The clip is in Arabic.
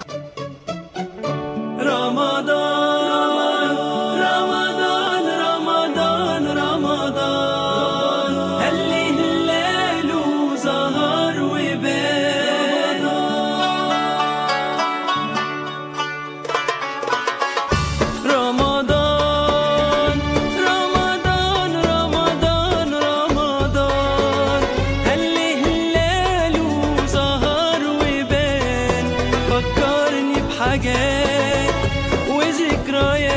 رمضان رمضان رمضان رمضان اللي هلال وزهر وبان. رمضان رمضان رمضان رمضان اللي هلال وزهر وبان. فكرني بحاجات وذكريات